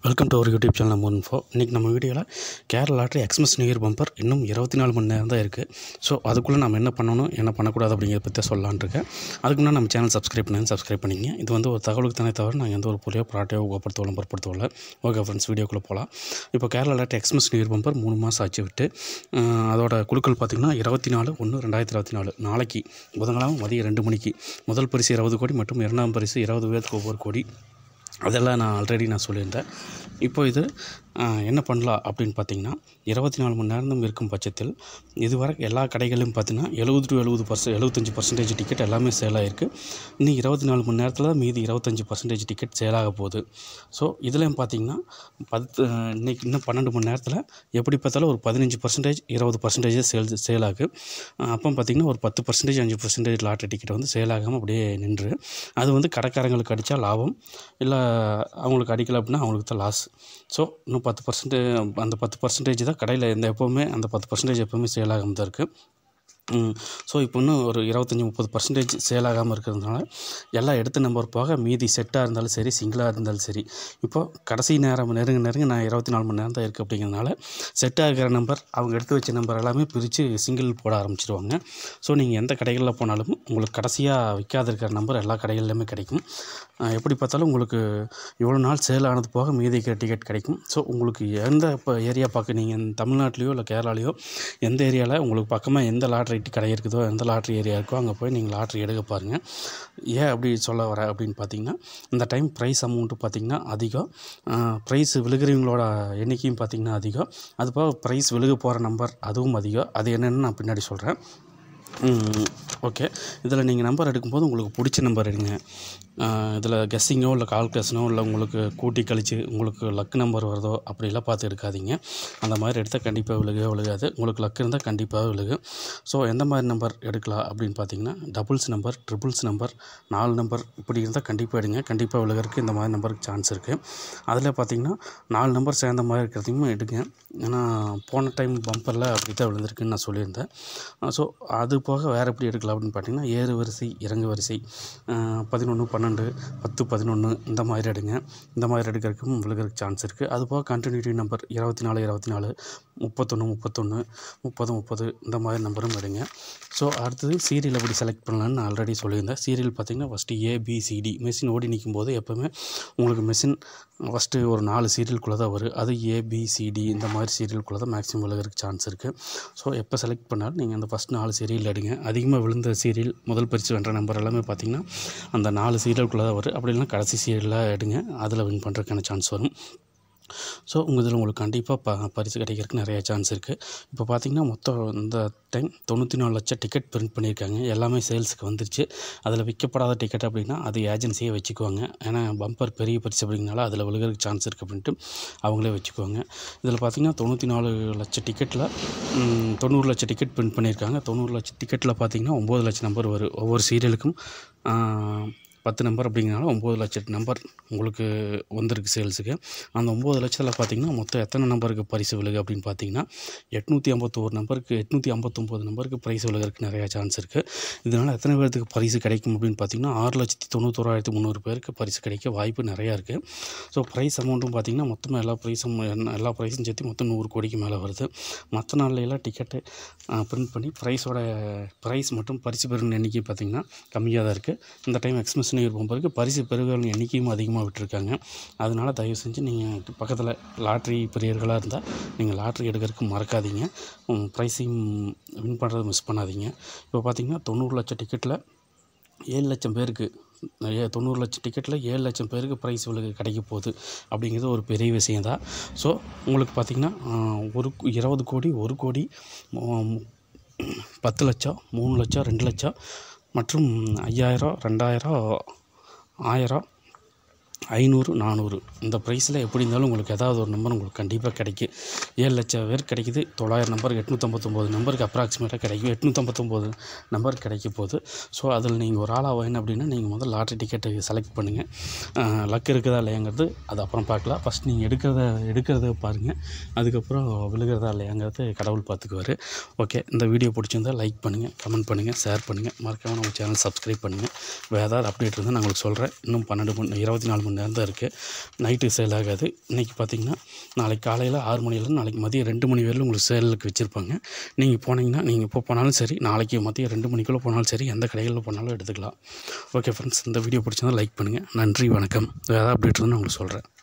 Welcome to our YouTube channel நம்ம info. இன்றைக்கி நம்ம வீடியோவில் Kerala lottery Xmas new year bumper இன்னும் 24 மணி நேரம் தான் இருக்குது. ஸோ அதுக்குள்ளே நம்ம என்ன பண்ணணும் என்ன பண்ணக்கூடாது அப்படிங்கிறத பற்றி சொல்லலான்னு இருக்கேன். அதுக்கு முன்னாடி நம்ம சேனல் சப்ஸ்கிரைப் பண்ணிங்க. இது வந்து ஒரு தகவலுக்கு தானே தவிர நாங்கள் எந்த ஒரு பொருளையோ ப்ராட்டையோ பொருட்படுத்தவில்லை. ஓகே ஃப்ரெண்ட்ஸ், வீடியோக்குள்ளே போகலாம். இப்போ Kerala lottery Xmas new year bumper 3 மாதம் ஆச்சு விட்டு அதோட குழுக்கள் பார்த்திங்கன்னா 24/1/2024 நாளைக்கு புதன்கிழமை மதியம் 2 மணிக்கு முதல் பரிசு 20 கோடி மற்றும் இரண்டாம் பரிசு 20 பேருக்கு ஒவ்வொரு கோடி. அதெல்லாம் நான் ஆல்ரெடி சொல்லியிருந்தேன். இப்போ இது என்ன பண்ணலாம் அப்படின்னு பார்த்தீங்கன்னா 24 மணி நேரம் இருக்கும் பட்சத்தில் இதுவரை எல்லா கடைகளிலும் பார்த்தீங்கன்னா 75% டிக்கெட் எல்லாமே சேல் ஆகிருக்கு. இன்னும் 24 மணி நேரத்தில் மீதி 25% டிக்கெட் சேல் ஆக போகுது. ஸோ இதுலேயும் பார்த்தீங்கன்னா இன்றைக்கி இன்னும் 12 மணி நேரத்தில் எப்படி பார்த்தாலும் ஒரு 15% 20% சேல் ஆகும். அப்போ பார்த்திங்கன்னா ஒரு 10% 5% லாட்டரி டிக்கெட் வந்து சேல் ஆகாமல் அப்படியே நின்று அது வந்து கடைக்காரங்களுக்கு அடித்தா லாபம், இல்லை அவங்களுக்கு அடிக்கலை அப்படின்னா அவங்களுக்கு தான் லாஸ். ஸோ இன்னும் 10% அந்த 10% தான் கடையில் எப்போவுமே அந்த 10% எப்போவுமே சேல் ஆகாமல் தான் இருக்குது. ஸோ இப்போ இன்னும் ஒரு 25-30% சேல் ஆகாமல் இருக்கிறதுனால எல்லாம் எடுத்த நம்பர் போக மீதி செட்டாக இருந்தாலும் சரி சிங்கிளாக இருந்தாலும் சரி இப்போது கடைசி நேரம் நெருங்க நான் 24 மணி நேரம் தான் இருக்குது அப்படிங்கிறதுனால செட்டாக இருக்கிற நம்பர் அவங்க எடுத்து வச்ச நம்பர் எல்லாமே பிரித்து சிங்கிள் போட ஆரம்பிச்சிடுவாங்க. ஸோ நீங்கள் எந்த கடைகளில் போனாலும் உங்களுக்கு கடைசியாக விற்காத இருக்கிற நம்பர் எல்லா கடைகள்லையுமே கிடைக்கும். எப்படி பார்த்தாலும் உங்களுக்கு இவ்வளோ நாள் சேல் ஆனது போக மீதி டிக்கெட் கிடைக்கும். ஸோ உங்களுக்கு எந்த இப்போ ஏரியா பார்க்க நீங்கள் தமிழ்நாட்டிலையோ இல்லை கேரளாலையோ எந்த ஏரியாவில் உங்களுக்கு பக்கமாக எந்த லாட்ரி கடை இருக்குதோ எந்த லாட்ரி ஏரியா இருக்கோ அங்கே போய் நீங்கள் லாட்ரி எடுக்க பாருங்கள். ஏன் அப்படி சொல்ல வர அப்படின்னு பார்த்தீங்கன்னா இந்த டைம் ப்ரைஸ் அமௌண்ட்டு பார்த்திங்கன்னா அதிகம், ப்ரைஸ் விழுகிறவங்களோட எண்ணிக்கையும் பார்த்திங்கன்னா அதிகம், அதுபோக ப்ரைஸ் விழுக போகிற நம்பர் அதுவும் அதிகம். அது என்னென்னு நான் பின்னாடி சொல்கிறேன். ஓகே, இதில் நீங்கள் நம்பர் எடுக்கும்போது உங்களுக்கு பிடிச்ச நம்பர் எடுங்க. இதில் கெஸ்ஸிங்கோ இல்லை கால்குலேஷனோ இல்லை உங்களுக்கு கூட்டி கழித்து உங்களுக்கு லக் நம்பர் வருதோ அப்படிலாம் பார்த்து எடுக்காதீங்க. அந்த மாதிரி எடுத்தால் கண்டிப்பாக விழுகாது. உங்களுக்கு லக் இருந்தால் கண்டிப்பாக விழுகும். ஸோ எந்த மாதிரி நம்பர் எடுக்கலாம் அப்படின்னு பார்த்தீங்கன்னா doubles number, triples number, 4 number இப்படி இருந்தால் கண்டிப்பாக எடுங்க. கண்டிப்பாக விழுகிறதுக்கு இந்த மாதிரி நம்பருக்கு சான்ஸ் இருக்குது. அதில் பார்த்தீங்கன்னா 4 நம்பர் சேர்ந்த மாதிரி இருக்கிறதையும் எடுங்க. ஏன்னா போன டைம் பம்பரில் அப்படி தான் விழுந்திருக்குன்னு நான் சொல்லியிருந்தேன். ஸோ அது போக வேறு எப்படி எடுக்கலாம் அப்படின்னு பார்த்தீங்கன்னா ஏறு வரிசை இறங்கு வரிசை 11, 12, 10, 11 இந்த மாதிரி எடுங்க. இந்த மாதிரி எடுக்கிறதுக்கும் விழுகிறதுக்கு சான்ஸ் இருக்குது. அது போக கண்டினியூட்டி நம்பர் 24, 24, 31, 31, 30, 30 இந்த மாதிரி நம்பரும் எடுங்க. ஸோ அடுத்தது சீரியல் எப்படி செலக்ட் பண்ணலான்னு நான் ஆல்ரெடி சொல்லியிருந்தேன். சீரியல் பார்த்திங்கன்னா ஃபஸ்ட்டு ABCD மெஷின் ஓடி நிற்கும் போது எப்போவுமே உங்களுக்கு மெஷின் ஃபஸ்ட்டு ஒரு 4 சீரியலுக்குள்ளே தான் வரும். அது ABCD இந்த மாதிரி சீரியலுக்குள்ளே தான் மேக்ஸிமம் விழுகிறதுக்கு சான்ஸ் இருக்குது. ஸோ எப்போ செலக்ட் பண்ணாலும் நீங்கள் அந்த ஃபஸ்ட் 4 சீரியல் எடுங்க. அதிகமாக விழுந்த சீரியல் முதல் பரிசு வென்ற நம்பர் எல்லாமே பார்த்திங்கன்னா அந்த 4 சீரியலுக்குள்ளே தான் வரும். அப்படி இல்லைனா கடைசி சீரியலாக எடுங்க, அதில் வின் பண்ணுறதுக்கான சான்ஸ் வரும். ஸோ இதில் உங்களுக்கு கண்டிப்பாக பரிசு கிடைக்கிறதுக்கு நிறைய சான்ஸ் இருக்குது. இப்போ பார்த்திங்கன்னா மொத்தம் இந்த டைம் 94 லட்சம் டிக்கெட் பிரிண்ட் பண்ணியிருக்காங்க. எல்லாமே சேல்ஸுக்கு வந்துருச்சு. அதில் விற்கப்படாத டிக்கெட் அப்படின்னா அது ஏஜென்சியே வச்சுக்குவாங்க. ஏன்னா பம்பர் பெரிய பரிசு அப்படிங்கனால அதில் விழுகிறதுக்கு சான்ஸ் இருக்குது அப்படின்ட்டு அவங்களே வச்சுக்குவாங்க. இதில் பார்த்திங்கன்னா 94 லட்சம் டிக்கெட்டில் 90 லட்சம் டிக்கெட் பிரிண்ட் பண்ணியிருக்காங்க. 90 லட்சம் டிக்கெட்டில் பார்த்திங்கன்னா 9 லட்சம் நம்பர் வரும். ஒவ்வொரு சீரியலுக்கும் 10 நம்பர் அப்படிங்கிறனால 9 லட்சம் நம்பர் உங்களுக்கு வந்திருக்கு சேல்ஸுக்கு. அந்த 9 லட்சத்தில் பார்த்திங்கன்னா மொத்தம் எத்தனை நம்பருக்கு பரிசு விழுகு அப்படின்னு பார்த்தீங்கன்னா 851 நம்பருக்கு 859 நம்பருக்கு பரிசு விழுகிறதுக்கு நிறையா சான்ஸ் இருக்குது. இதனால் எத்தனை பேருக்கு பரிசு கிடைக்கும் அப்படின்னு பார்த்தீங்கன்னா 6,91,300 பேருக்கு பரிசு கிடைக்க வாய்ப்பு நிறையா இருக்குது. ஸோ ப்ரைஸ் அமௌண்ட்டும் பார்த்திங்கன்னா மொத்தமாக எல்லா ப்ரைஸும் சேர்த்து மொத்தம் 100 கோடிக்கு மேலே வருது. மற்ற நாள்லாம் டிக்கெட்டு பிரிண்ட் பண்ணி ப்ரைஸ் மற்றும் பரிசு பெறும் எண்ணிக்கை பார்த்திங்கன்னா கம்மியாக தான் இருக்குது. இந்த டைம் எக்ஸ்மஸ் நியூ இயர் பம்பருக்கு பரிசு பெறுகிற எண்ணிக்கையும் அதிகமாக விட்டுருக்காங்க. அதனால் தயவு செஞ்சு நீங்கள் பக்கத்தில் லாட்ரி பிரியர்களாக இருந்தால் நீங்கள் லாட்ரி எடுக்கிறதுக்கு மறக்காதீங்க. ப்ரைஸையும் வின் பண்ணுறதை மிஸ் பண்ணாதீங்க. இப்போ பார்த்திங்கன்னா 90 லட்சம் டிக்கெட்டில் 7 லட்சம் பேருக்கு 90 லட்சம் டிக்கெட்டில் 7 லட்சம் பேருக்கு ப்ரைஸ் கிடைக்க போகுது அப்படிங்கிறது ஒரு பெரிய விஷயந்தான். ஸோ உங்களுக்கு பார்த்திங்கன்னா 20 கோடி 1 கோடி 10 லட்சம் 3 லட்சம் 2 லட்சம் மற்றும் 5000 2000 1000 500 400 இந்த ப்ரைஸில் எப்படி இருந்தாலும் உங்களுக்கு ஏதாவது ஒரு நம்பர் உங்களுக்கு கண்டிப்பாக கிடைக்கும். 7 லட்சம் பேர் கிடைக்குது. 900 நம்பருக்கு 859 நம்பருக்கு அப்ராக்சிமேட்டாக கிடைக்கும். 859 நம்பர் கிடைக்க போகுது. ஸோ அதில் நீங்கள் ஒரு ஆளாக வேணும் அப்படின்னா நீங்கள் முதல்ல லாட்ரி டிக்கெட்டை செலக்ட் பண்ணுங்கள். லக் இருக்குதா இல்லையாங்கிறது அது அப்புறம் பார்க்கலாம். ஃபஸ்ட் நீங்கள் எடுக்கிறத பாருங்கள். அதுக்கப்புறம் விழுகிறதா இல்லையாங்கிறது கடவுள் பார்த்துக்குவார். ஓகே, இந்த வீடியோ பிடிச்சிருந்தால் லைக் பண்ணுங்கள், கமெண்ட் பண்ணுங்கள், ஷேர் பண்ணுங்கள். மறக்காமல் நம்ம சேனல் சப்ஸ்கிரைப் பண்ணுங்கள். வேறு ஏதாவது அப்டேட் இருந்தால் நான் உங்களுக்கு சொல்கிறேன். இன்னும் 24 மணி மணி நேரம் தான் இருக்குது. நைட்டு சேல் ஆகாது. இன்றைக்கி பார்த்திங்கன்னா நாளைக்கு காலையில் 6 மணிலேருந்து நாளைக்கு மதியம் 2 மணி வரையிலும் உங்களுக்கு சேலுக்கு வச்சுருப்பாங்க. நீங்கள் போனீங்கன்னா நீங்கள் இப்போ போனாலும் சரி, நாளைக்கு மதியம் 2 மணிக்குள்ளே போனாலும் சரி, எந்த கடைகளில் போனாலும் எடுத்துக்கலாம். ஓகே ஃப்ரெண்ட்ஸ், இந்த வீடியோ பிடிச்சிருந்தா லைக் பண்ணுங்கள். நன்றி, வணக்கம். வேறு அப்டேட் இருந்தால் நான் உங்களுக்கு சொல்கிறேன்.